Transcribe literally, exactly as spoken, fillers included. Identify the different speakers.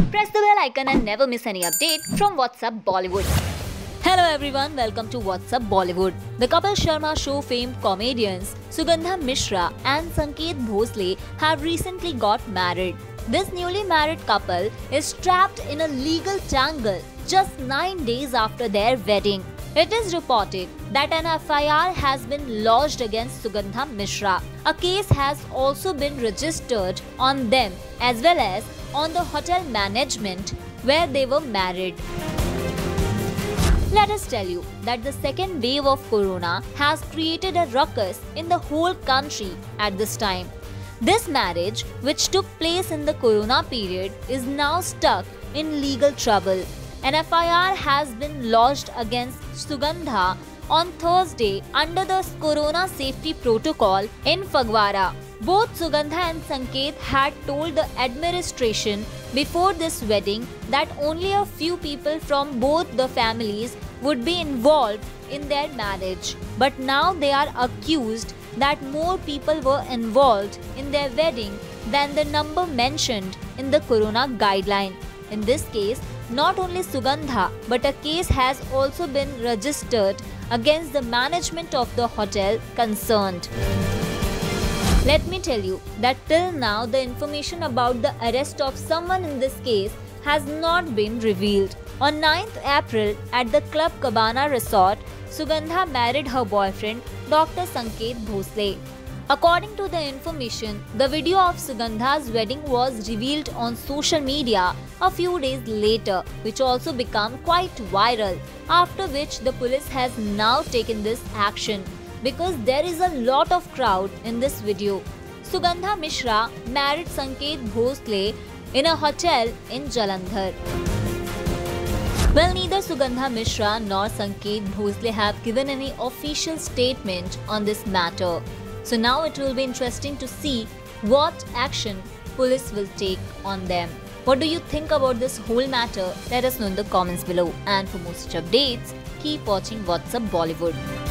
Speaker 1: Press the bell icon and never miss any update from What's Up Bollywood. Hello everyone, welcome to What's Up Bollywood. The Kapil Sharma Show famed comedians Sugandha Mishra and Sanket Bhosle have recently got married. This newly married couple is trapped in a legal tangle just nine days after their wedding. It is reported that an F I R has been lodged against Sugandha Mishra. A case has also been registered on them as well as on the hotel management where they were married. Let us tell you that the second wave of corona has created a ruckus in the whole country at this time. This marriage, which took place in the corona period, is now stuck in legal trouble. An F I R has been lodged against Sugandha on Thursday under the corona safety protocol in Phagwara. Both Sugandha and Sanket had told the administration before this wedding that only a few people from both the families would be involved in their marriage. But now they are accused that more people were involved in their wedding than the number mentioned in the corona guideline. In this case, not only Sugandha, but a case has also been registered against the management of the hotel concerned. Let me tell you that till now the information about the arrest of someone in this case has not been revealed. On ninth April at the Club Cabana Resort, Sugandha married her boyfriend Doctor Sanket Bhosle. According to the information, the video of Sugandha's wedding was revealed on social media a few days later, which also became quite viral, after which the police has now taken this action because there is a lot of crowd in this video. Sugandha Mishra married Sanket Bhosle in a hotel in Jalandhar. Well, neither Sugandha Mishra nor Sanket Bhosle have given any official statement on this matter. So now it will be interesting to see what action police will take on them. What do you think about this whole matter? Let us know in the comments below. And for more such updates, keep watching What's Up Bollywood.